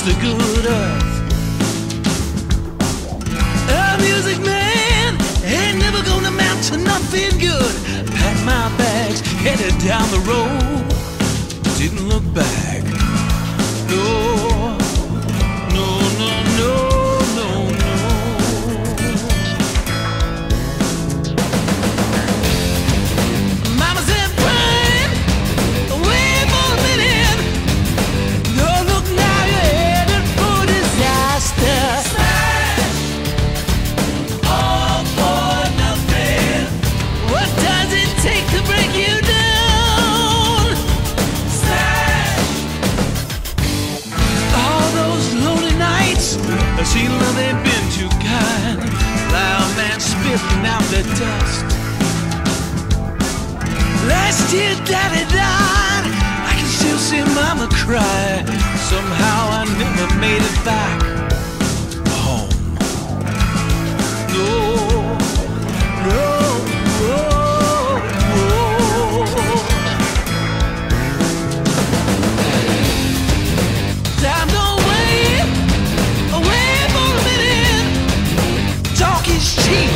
the good earth. A music man ain't never gonna amount to nothing good. Packed my bags, headed down the road, didn't look back. No, no, no, no, no, no. Mama said, Brian, away for a minute. Don't look now, you're headed for disaster. Smash, all for nothing. What does it take to break you down? Smash. All those lonely nights, I see love ain't been too kind. Loud man spitting out the dust. Last year daddy died, I can still see mama cry. Somehow I never made it back home. No, no, no, no. Time to wait, away for a minute. Talk is cheap.